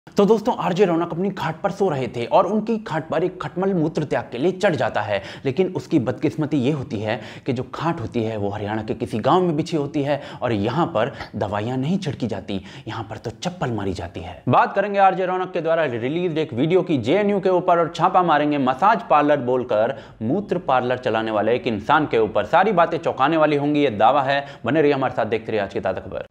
तो दोस्तों आरजे रौनक अपनी खाट पर सो रहे थे और उनकी खाट पर एक खटमल मूत्र त्याग के लिए चढ़ जाता है। लेकिन उसकी बदकिस्मती ये होती है कि जो खाट होती है वो हरियाणा के किसी गांव में बिछी होती है और यहाँ पर दवाइयाँ नहीं छिड़की जाती, यहाँ पर तो चप्पल मारी जाती है। बात करेंगे आरजे रौनक के द्वारा रिलीज एक वीडियो की जेएनयू के ऊपर और छापा मारेंगे मसाज पार्लर बोलकर मूत्र पार्लर चलाने वाले एक इंसान के ऊपर। सारी बातें चौंकाने वाली होंगी, ये दावा है। बने रहिए हमारे साथ, देखते रहिए आज की ताज़ा खबर।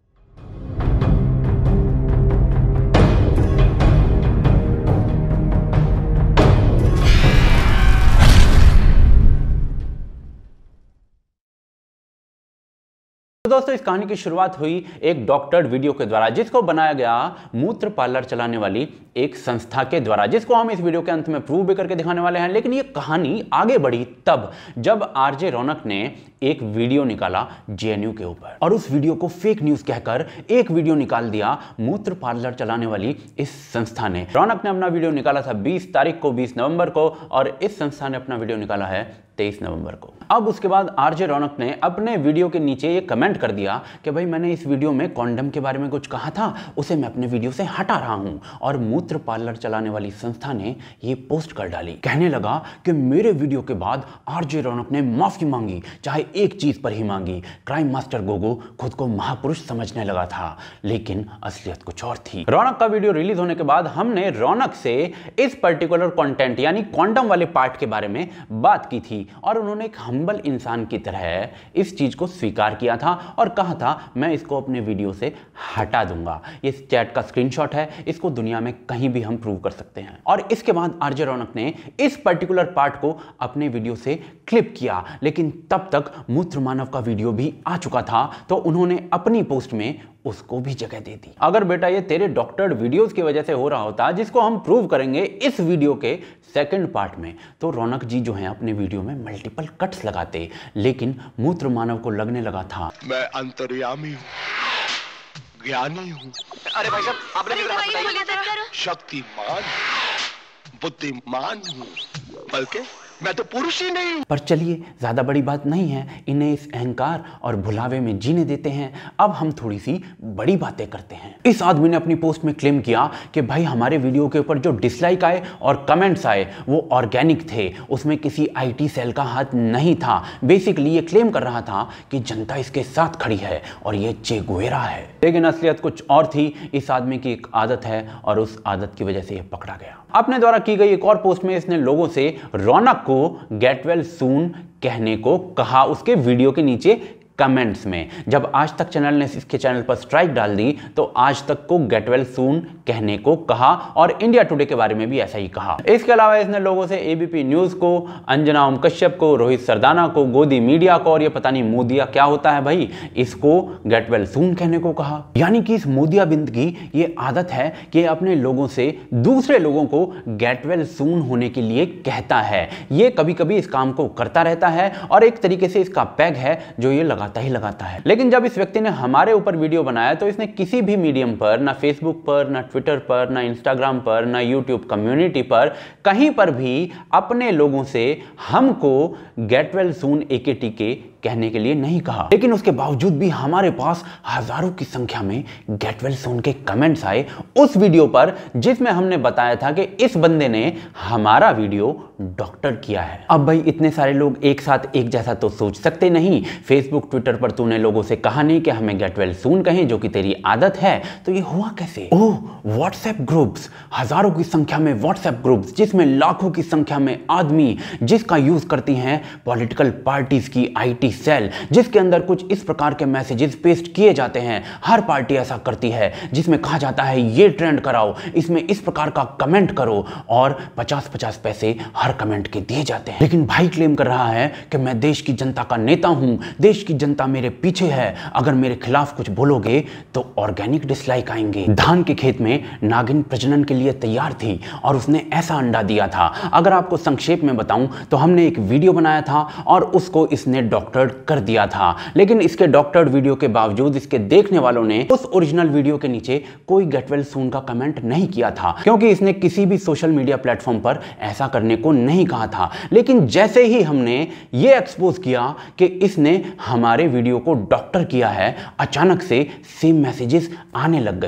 तो दोस्तों इस कहानी की शुरुआत हुई एक डॉक्टर्ड वीडियो के द्वारा, जिसको बनाया गया मूत्र पार्लर चलाने वाली एक संस्था के द्वारा, जिसको हम इस वीडियो के अंत में प्रूव भी करके दिखाने वाले हैं। लेकिन ये कहानी आगे बढ़ी तब जब आरजे रौनक ने एक वीडियो निकाला जेएनयू के ऊपर और उस वीडियो को फेक न्यूज कहकर एक वीडियो निकाल दिया मूत्र पार्लर चलाने वाली इस संस्था ने। रौनक ने अपना वीडियो निकाला था 20 तारीख को, 20 नवंबर को, और इस संस्था ने अपना वीडियो निकाला है 23 नवंबर को। अब उसके बाद आरजे रौनक ने अपने वीडियो के नीचे ये कमेंट कर दिया कि भाई मैंने इस वीडियो में कॉन्डम के बारे में कुछ कहा था, उसे मैं अपने वीडियो से हटा रहा हूं। और मूत्र पार्लर चलाने वाली संस्था ने ये पोस्ट कर डाली। कहने लगा कि मेरे वीडियो के बाद आरजे रौनक ने माफी मांगी, चाहे एक चीज पर ही मांगी। क्राइम मास्टर गोगो खुद को महापुरुष समझने लगा था, लेकिन असलियत कुछ और थी। रौनक का वीडियो रिलीज होने के बाद हमने रौनक से इस पर्टिकुलर कंटेंट यानी कॉन्डम वाले पार्ट के बारे में बात की थी और उन्होंने एक हम्बल इंसान की तरह इस चीज को स्वीकार किया था और कहा था मैं इसको अपने वीडियो से हटा दूंगा। ये चैट का स्क्रीनशॉट है, इसको दुनिया में कहीं भी हम प्रूव कर सकते हैं। और इसके बाद आरजे रौनक ने इस पर्टिकुलर पार्ट को अपने वीडियो से क्लिप किया, लेकिन तब तक मूत्र मानव का वीडियो भी आ चुका था, तो उन्होंने अपनी पोस्ट में उसको भी जगह दे दी। अगर बेटा ये तेरे डॉक्टर्ड वीडियोस की वजह से हो रहा होता, जिसको हम प्रूव करेंगे इस वीडियो के सेकंड पार्ट में, तो रौनक जी जो हैं अपने वीडियो में मल्टीपल कट्स लगाते। लेकिन मूत्र मानव को लगने लगा था मैं अंतर्यामी हूँ, ज्ञानी हूँ, अरे भाई साहब आपने शक्तिमान, बुद्धिमान हूँ, बल्कि मैं तो पुरुष ही नहीं हूं। पर चलिए ज्यादा बड़ी बात नहीं है, इन्हें इस अहंकार और भुलावे में जीने देते हैं। अब हम थोड़ी सी बड़ी बातें करते हैं। इस आदमी ने अपनी पोस्ट में क्लेम किया कि भाई हमारे वीडियो के ऊपर जो डिसलाइक आए और कमेंट्स आए वो ऑर्गेनिक थे, उसमें किसी आईटी सेल का हाथ नहीं था। बेसिकली ये क्लेम कर रहा था कि जनता इसके साथ खड़ी है और ये चे गुवेरा है। लेकिन असलियत कुछ और थी। इस आदमी की एक आदत है और उस आदत की वजह से ये पकड़ा गया। अपने द्वारा की गई एक और पोस्ट में इसने लोगों से रौनक को गेट वेल सून कहने को कहा उसके वीडियो के नीचे कमेंट्स में। जब आज तक चैनल ने इसके चैनल पर स्ट्राइक डाल दी तो आज तक को गेट वेल सून कहने को कहा और इंडिया टुडे के बारे में भी ऐसा ही कहा। इसके अलावा इसने लोगों से एबीपी न्यूज को, अंजना ओम कश्यप को, रोहित सरदाना को, गोदी मीडिया को और ये पता नहीं मोदिया क्या होता है भाई, इसको गेट वेल सून कहने को कहा। यानी कि इस मोदिया बिंद की ये आदत है कि अपने लोगों से दूसरे लोगों को गेट वेल सून होने के लिए कहता है। ये कभी कभी इस काम को करता रहता है और एक तरीके से इसका पैग है जो ये लगाता है। लेकिन जब इस व्यक्ति ने हमारे ऊपर वीडियो बनाया तो इसने किसी भी मीडियम पर, ना फेसबुक पर, ना ट्विटर पर, ना इंस्टाग्राम पर, ना यूट्यूब कम्युनिटी पर, कहीं पर भी अपने लोगों से हमको गेट वेल सून AKTK कहने के लिए नहीं कहा। लेकिन उसके बावजूद भी हमारे पास हजारों की संख्या में गेट वेल सून के कमेंट्स आए उस वीडियो पर जिसमें हमने बताया था कि इस बंदे ने हमारा वीडियो डॉक्टर किया है। अब भाई इतने सारे लोग एक साथ एक जैसा तो सोच सकते नहीं। फेसबुक ट्विटर पर तूने लोगों से कहा नहीं कि हमें गेट वेल सून कहें, जो कि तेरी आदत है, तो ये हुआ कैसे? ओह, व्हाट्सएप ग्रुप्स, हजारों की संख्या में व्हाट्सएप ग्रुप्स जिसमें लाखों की संख्या में आदमी, जिसका यूज करती हैं पॉलिटिकल पार्टीज की आईटी सेल, जिसके अंदर कुछ इस प्रकार के मैसेजेस पेस्ट किए जाते हैं। हर पार्टी ऐसा करती है जिसमें कहा जाता है ये ट्रेंड कराओ, इसमें इस प्रकार का कमेंट करो और 50-50 पैसे हर कमेंट के दिए जाते हैं। लेकिन भाई क्लेम कर रहा है कि मैं देश की जनता का नेता हूं, देश की जनता मेरे पीछे है, अगर मेरे खिलाफ कुछ बोलोगे तो ऑर्गेनिक डिसलाइक आएंगे। धान के खेत में नागिन प्रजनन के लिए तैयार थी और उसने ऐसा अंडा दिया था। अगर आपको संक्षेप में बताऊं तो हमने एक वीडियो बनाया था और उसको इसने डॉक्टर कर दिया था। लेकिन इसके डॉक्टर्ड वीडियो के बावजूद इसके देखने वालों ने उस ओरिजिनल वीडियो के नीचे कोई गेट वेल सून का कमेंट नहीं किया था, क्योंकि इसने किसी भी सोशल मीडिया प्लेटफॉर्म पर ऐसा करने को नहीं कहा था। लेकिन जैसे ही हमने ये एक्सपोज किया कि इसने हमारे वीडियो को डॉक्टर किया है, अचानक से सेम मैसेजेस आने लग गए।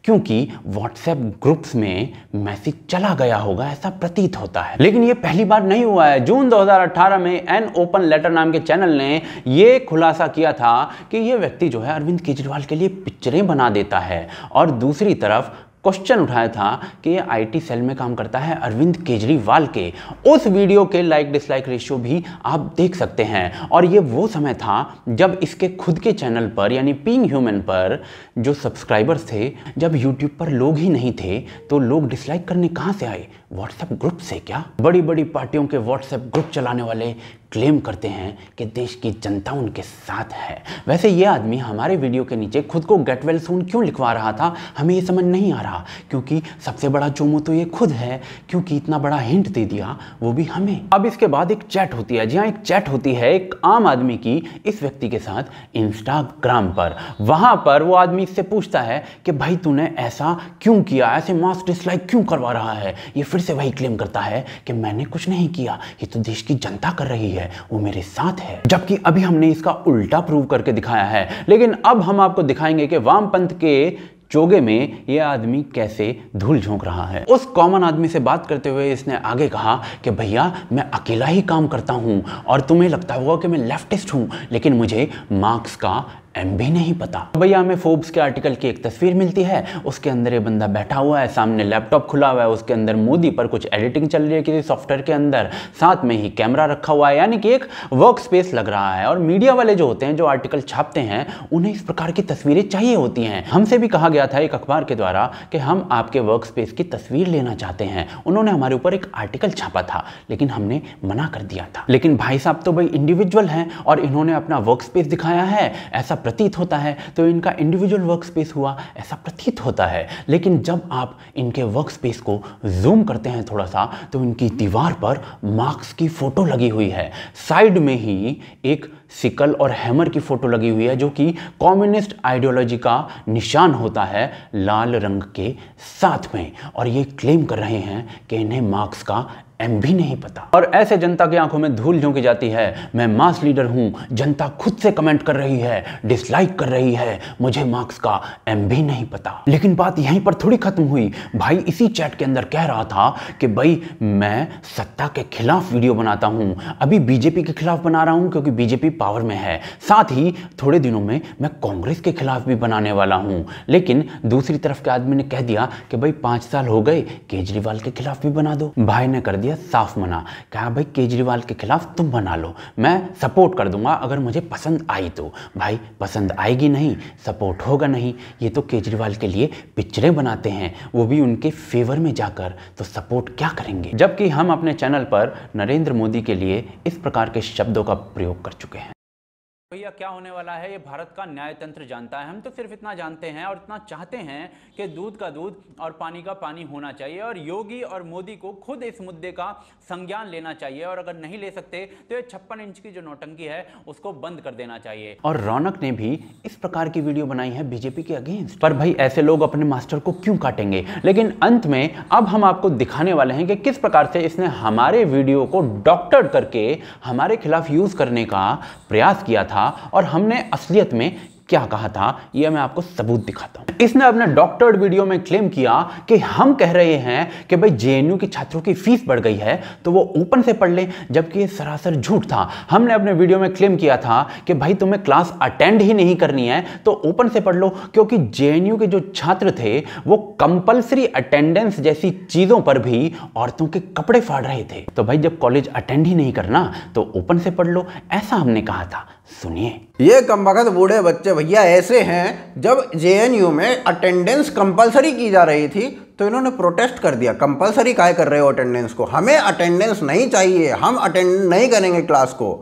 क्योंकि व्हाट्सएप ग्रुप्स में मैसेज चला गया होगा, ऐसा प्रतीत होता है। लेकिन ये पहली बार नहीं हुआ है। जून 2018 में एन ओपन लेटर नाम के चैनल ने ये खुलासा किया था कि ये व्यक्ति जो है अरविंद केजरीवाल के लिए पिक्चरें बना देता है, और दूसरी तरफ क्वेश्चन उठाया था कि ये आईटी सेल में काम करता है अरविंद केजरीवाल के। उस वीडियो के लाइक डिसलाइक रेशियो भी आप देख सकते हैं, और ये वो समय था जब इसके खुद के चैनल पर यानी बीइंग ह्यूमन पर जो सब्सक्राइबर्स थे, जब यूट्यूब पर लोग ही नहीं थे तो लोग डिसलाइक करने कहाँ से आए? व्हाट्सएप ग्रुप से क्या? बड़ी बड़ी पार्टियों के व्हाट्सएप ग्रुप चलाने वाले क्लेम करते हैं कि देश की जनता उनके साथ है। वैसे ये आदमी हमारे वीडियो के नीचे खुद को गेट वेल सून क्यों लिखवा रहा था, हमें ये समझ नहीं आ रहा, क्योंकि सबसे बड़ा चोमू तो ये खुद है, क्योंकि इतना बड़ा हिंट दे दिया वो भी हमें। अब इसके बाद एक चैट होती है, जी हाँ, एक चैट होती है एक आम आदमी की इस व्यक्ति के साथ इंस्टाग्राम पर। वहां पर वो आदमी इससे पूछता है कि भाई तूने ऐसा क्यों किया, ऐसे मास डिसलाइक क्यों करवा रहा है? ये फिर से वही क्लेम करता है कि मैंने कुछ नहीं किया, ये तो देश की जनता कर रही है, वो मेरे साथ है। जबकि अभी हमने इसका उल्टा प्रूव करके दिखाया है। लेकिन अब हम आपको दिखाएंगे कि वामपंथ के चोगे में यह आदमी कैसे धूल झोंक रहा है। उस कॉमन आदमी से बात करते हुए इसने आगे कहा कि भैया मैं अकेला ही काम करता हूं, और तुम्हें लगता होगा कि मैं लेफ्टिस्ट हूं, लेकिन मुझे मार्क्स का एम भी नहीं पता। भैया हमें फोर्ब्स के आर्टिकल की एक तस्वीर मिलती है, उसके अंदर ये बंदा बैठा हुआ है, सामने लैपटॉप खुला हुआ है, उसके अंदर मोदी पर कुछ एडिटिंग चल रही है किसी सॉफ्टवेयर के अंदर, साथ में ही कैमरा रखा हुआ है, यानी कि एक वर्क स्पेस लग रहा है। और मीडिया वाले जो होते हैं, जो आर्टिकल छापते हैं, उन्हें इस प्रकार की तस्वीरें चाहिए होती हैं। हमसे भी कहा गया था एक अखबार के द्वारा कि हम आपके वर्क स्पेस की तस्वीर लेना चाहते हैं। उन्होंने हमारे ऊपर एक आर्टिकल छापा था, लेकिन हमने मना कर दिया था। लेकिन भाई साहब तो भाई इंडिविजुअल हैं और इन्होंने अपना वर्क स्पेस दिखाया है, ऐसा प्रतीत होता है, तो इनका इंडिविजुअल वर्क स्पेस हुआ, ऐसा प्रतीत होता है। लेकिन जब आप इनके वर्क स्पेस को जूम करते हैं थोड़ा सा, तो इनकी दीवार पर मार्क्स की फोटो लगी हुई है, साइड में ही एक सिकल और हैमर की फोटो लगी हुई है, जो कि कम्युनिस्ट आइडियोलॉजी का निशान होता है लाल रंग के साथ में। और ये क्लेम कर रहे हैं कि इन्हें मार्क्स का एम भी नहीं पता। और ऐसे जनता की आंखों में धूल झोंकी जाती है, मैं मास लीडर हूं, जनता खुद से कमेंट कर रही है, डिसलाइक कर रही है, मुझे मार्क्स का एम भी नहीं पता। लेकिन बात यहीं पर थोड़ी खत्म हुई। भाई इसी चैट के अंदर कह रहा था कि भाई मैं सत्ता के खिलाफ वीडियो बनाता हूं, अभी बीजेपी के खिलाफ बना रहा हूं क्योंकि बीजेपी पावर में है, साथ ही थोड़े दिनों में मैं कांग्रेस के खिलाफ भी बनाने वाला हूं। लेकिन दूसरी तरफ के आदमी ने कह दिया कि भाई 5 साल हो गए, केजरीवाल के खिलाफ भी बना दो। भाई ने कर दिया साफ मना, कहा भाई केजरीवाल के खिलाफ तुम बना लो, मैं सपोर्ट कर दूंगा अगर मुझे पसंद आई तो। भाई पसंद आएगी नहीं, सपोर्ट होगा नहीं, ये तो केजरीवाल के लिए पिक्चरें बनाते हैं, वो भी उनके फेवर में जाकर, तो सपोर्ट क्या करेंगे? जबकि हम अपने चैनल पर नरेंद्र मोदी के लिए इस प्रकार के शब्दों का प्रयोग कर चुके हैं। भैया क्या होने वाला है ये भारत का न्याय तंत्र जानता है, हम तो सिर्फ इतना जानते हैं और इतना चाहते हैं कि दूध का दूध और पानी का पानी होना चाहिए, और योगी और मोदी को खुद इस मुद्दे का संज्ञान लेना चाहिए, और अगर नहीं ले सकते तो ये 56 इंच की जो नौटंकी है उसको बंद कर देना चाहिए। और रौनक ने भी इस प्रकार की वीडियो बनाई है बीजेपी के अगेंस्ट, पर भाई ऐसे लोग अपने मास्टर को क्यों काटेंगे? लेकिन अंत में अब हम आपको दिखाने वाले हैं कि किस प्रकार से इसने हमारे वीडियो को डॉक्टर करके हमारे खिलाफ यूज करने का प्रयास किया था, और हमने असलियत में क्या कहा था यह मैं आपको सबूत दिखाता हूं। इसने अपने डॉक्टर्ड वीडियो में क्लेम किया कि हम कह रहे हैं कि भाई जेएनयू के छात्रों की फीस बढ़ गई है तो वो ओपन से पढ़ लें, जबकि ये सरासर झूठ था। हमने अपने वीडियो में क्लेम किया था कि भाई तुम्हें क्लास अटेंड ही नहीं करनी है तो ओपन से पढ़ लो, क्योंकि जेएनयू के जो छात्र थे वो कंपल्सरी अटेंडेंस जैसी चीजों पर भी औरतों के कपड़े फाड़ रहे थे। तो भाई जब कॉलेज अटेंड ही नहीं करना तो ओपन से पढ़ लो, ऐसा हमने कहा था। सुनिए, ये कमबख्त बूढ़े बच्चे भैया ऐसे हैं, जब जेएनयू में अटेंडेंस कंपलसरी की जा रही थी तो इन्होंने प्रोटेस्ट कर दिया। कंपलसरी काहे कर रहे हो अटेंडेंस को? हमें अटेंडेंस नहीं चाहिए, हम अटेंड नहीं करेंगे क्लास को।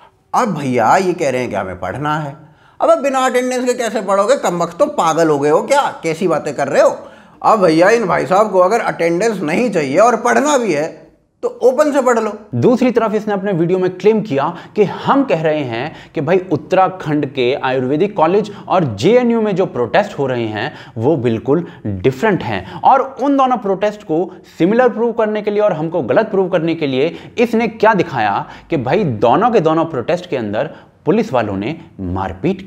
अब भैया ये कह रहे हैं कि हमें पढ़ना है। अब बिना अटेंडेंस के कैसे पढ़ोगे? कमबख्त तो पागल हो गए हो क्या? कैसी बातें कर रहे हो? अब भैया इन भाई साहब को अगर अटेंडेंस नहीं चाहिए और पढ़ना भी है तो ओपन से पढ़ लो। दूसरी तरफ इसने अपने वीडियो में क्लेम किया कि हम कह रहे हैं कि भाई उत्तराखंड के आयुर्वेदिक कॉलेज और जेएनयू में जो प्रोटेस्ट हो रहे हैं वो बिल्कुल डिफरेंट हैं, और उन दोनों प्रोटेस्ट को सिमिलर प्रूव करने के लिए और हमको गलत प्रूव करने के लिए इसने क्या दिखाया कि भाई दोनों के दोनों प्रोटेस्ट के अंदर पुलिस वालों ने मारपीट की है।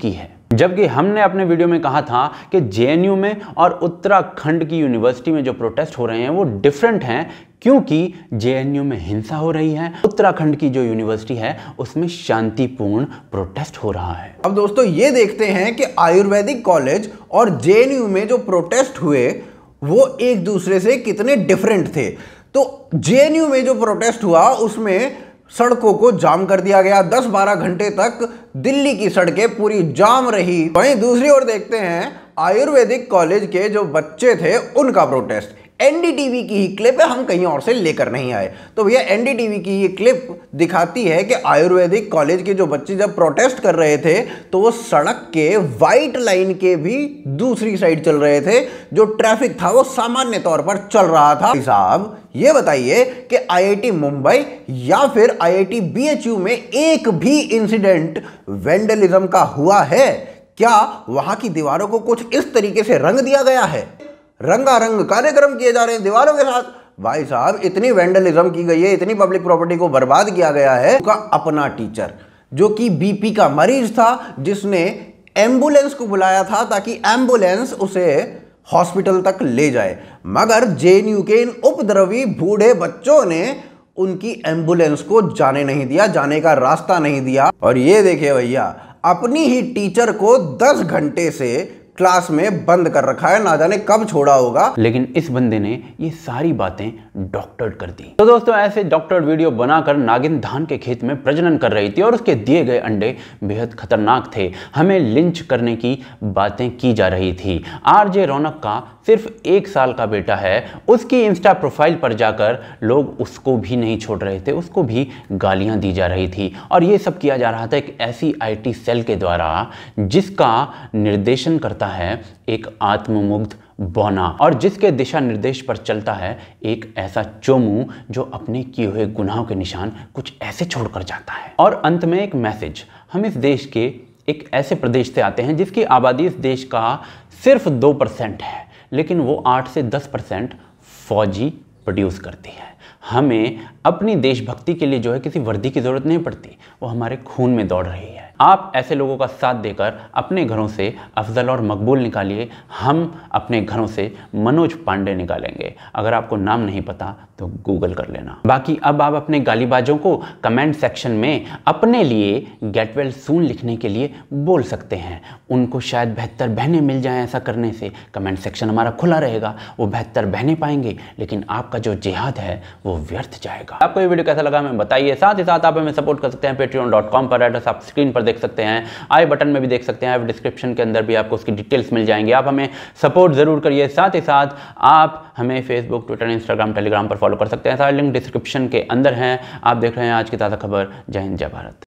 जबकि हमने अपने वीडियो में कहा था कि जेएनयू में और उत्तराखंड की यूनिवर्सिटी में जो प्रोटेस्ट हो रहे हैं वो डिफरेंट हैं, क्योंकि जेएनयू में हिंसा हो रही है, उत्तराखंड की जो यूनिवर्सिटी है उसमें शांतिपूर्ण प्रोटेस्ट हो रहा है। अब दोस्तों ये देखते हैं कि आयुर्वेदिक कॉलेज और जेएनयू में जो प्रोटेस्ट हुए वो एक दूसरे से कितने डिफरेंट थे। तो जेएनयू में जो प्रोटेस्ट हुआ उसमें सड़कों को जाम कर दिया गया, 10-12 घंटे तक दिल्ली की सड़कें पूरी जाम रही। वहीं दूसरी ओर देखते हैं आयुर्वेदिक कॉलेज के जो बच्चे थे उनका प्रोटेस्ट। एनडीटीवी की ही क्लिप है, हम कहीं और से लेकर नहीं आए। तो भैया एनडीटीवी की ये क्लिप दिखाती है कि आयुर्वेदिक कॉलेज के जो बच्चे जब प्रोटेस्ट कर रहे थे तो वो सड़क के वाइट लाइन के भी दूसरी साइड चल रहे थे। जो ट्रैफिक था वो सामान्य तौर पर चल रहा था। साहब ये बताइए कि आईआईटी मुंबई या फिर आईआईटी बीएचयू में एक भी इंसिडेंट वेंडलिज्म का हुआ है क्या? वहां की दीवारों को कुछ इस तरीके से रंग दिया गया है, रंगारंग कार्यक्रम किए जा रहे हैं दीवारों के साथ। भाई साहब इतनी वेंडलिज्म की गई है, इतनी पब्लिक प्रॉपर्टी को बर्बाद किया गया है। उसका अपना टीचर जो कि बीपी का मरीज था, जिसने एम्बुलेंस को बुलाया था ताकि एम्बुलेंस उसे हॉस्पिटल तक ले जाए, मगर जेएनयू के इन उपद्रवी बूढ़े बच्चों ने उनकी एम्बुलेंस को जाने नहीं दिया, जाने का रास्ता नहीं दिया। और ये देखिए भैया अपनी ही टीचर को 10 घंटे से क्लास में बंद कर रखा है, ना जाने कब छोड़ा होगा। लेकिन इस बंदे ने ये सारी बातें डॉक्टर्ड कर दी। तो दोस्तों ऐसे डॉक्टर्ड वीडियो बनाकर नागिन धान के खेत में प्रजनन कर रही थी और उसके दिए गए अंडे बेहद खतरनाक थे। हमें लिंच करने की बातें की जा रही थी। आरजे रौनक का सिर्फ 1 साल का बेटा है, उसकी इंस्टा प्रोफाइल पर जाकर लोग उसको भी नहीं छोड़ रहे थे, उसको भी गालियां दी जा रही थी। और ये सब किया जा रहा था एक ऐसी आईटी सेल के द्वारा जिसका निर्देशन करता है एक आत्ममुग्ध बौना, और जिसके दिशा निर्देश पर चलता है एक ऐसा चोमू जो अपने किए हुए गुनाहों के निशान कुछ ऐसे छोड़कर जाता है। और अंत में एक मैसेज, हम इस देश के एक ऐसे प्रदेश से आते हैं जिसकी आबादी इस देश का सिर्फ 2% है, लेकिन वो 8 से 10% फौजी प्रोड्यूस करती है। हमें अपनी देशभक्ति के लिए जो है किसी वर्दी की जरूरत नहीं पड़ती, वो हमारे खून में दौड़ रही है। आप ऐसे लोगों का साथ देकर अपने घरों से अफजल और मकबूल निकालिए, हम अपने घरों से मनोज पांडे निकालेंगे। अगर आपको नाम नहीं पता तो गूगल कर लेना। बाकी अब आप अपने गालीबाजों को कमेंट सेक्शन में अपने लिए गेट वेल सून लिखने के लिए बोल सकते हैं। उनको शायद बेहतर बहनें मिल जाएं, ऐसा करने से कमेंट सेक्शन हमारा खुला रहेगा, वो बेहतर बहनें पाएंगे, लेकिन आपका जो जिहाद है वो व्यर्थ जाएगा। आपको ये वीडियो कैसा लगा हमें बताइए। साथ ही साथ आप हमें सपोर्ट कर सकते हैं patreon.com पर, एड्रेस आप स्क्रीन पर देख सकते हैं, आई बटन में भी देख सकते हैं, डिस्क्रिप्शन के अंदर भी आपको उसकी डिटेल्स मिल जाएंगी। आप हमें सपोर्ट जरूर करिए। साथ ही साथ आप हमें फेसबुक, ट्विटर, इंस्टाग्राम, टेलीग्राम पर फॉलो कर सकते हैं, सारे लिंक डिस्क्रिप्शन के अंदर हैं। आप देख रहे हैं आज की ताज़ा खबर। जय हिंद, जय भारत।